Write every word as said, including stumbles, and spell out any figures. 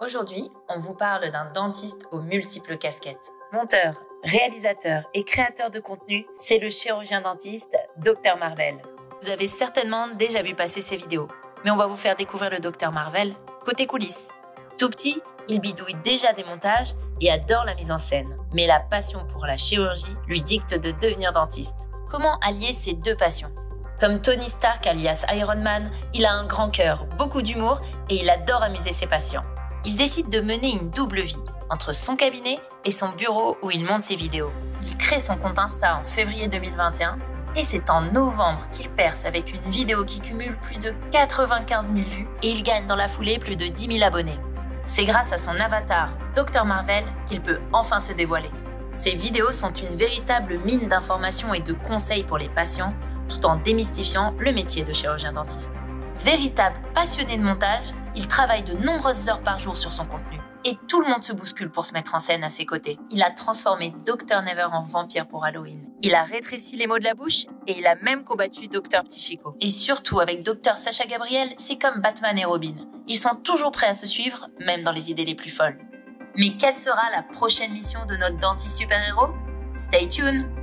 Aujourd'hui, on vous parle d'un dentiste aux multiples casquettes. Monteur, réalisateur et créateur de contenu, c'est le chirurgien dentiste docteur Marvel. Vous avez certainement déjà vu passer ses vidéos, mais on va vous faire découvrir le docteur Marvel côté coulisses. Tout petit, il bidouille déjà des montages et adore la mise en scène. Mais la passion pour la chirurgie lui dicte de devenir dentiste. Comment allier ces deux passions ? Comme Tony Stark alias Iron Man, il a un grand cœur, beaucoup d'humour et il adore amuser ses patients. Il décide de mener une double vie, entre son cabinet et son bureau où il monte ses vidéos. Il crée son compte Insta en février deux mille vingt et un et c'est en novembre qu'il perce avec une vidéo qui cumule plus de quatre-vingt-quinze mille vues et il gagne dans la foulée plus de dix mille abonnés. C'est grâce à son avatar, docteur Marvel, qu'il peut enfin se dévoiler. Ses vidéos sont une véritable mine d'informations et de conseils pour les patients, tout en démystifiant le métier de chirurgien dentiste. Véritable passionné de montage, il travaille de nombreuses heures par jour sur son contenu. Et tout le monde se bouscule pour se mettre en scène à ses côtés. Il a transformé docteur Never en vampire pour Halloween. Il a rétréci les mots de la bouche et il a même combattu docteur Petit Chico. Et surtout avec docteur Sacha Gabriel, c'est comme Batman et Robin. Ils sont toujours prêts à se suivre, même dans les idées les plus folles. Mais quelle sera la prochaine mission de notre dentiste super-héros ? Stay tuned!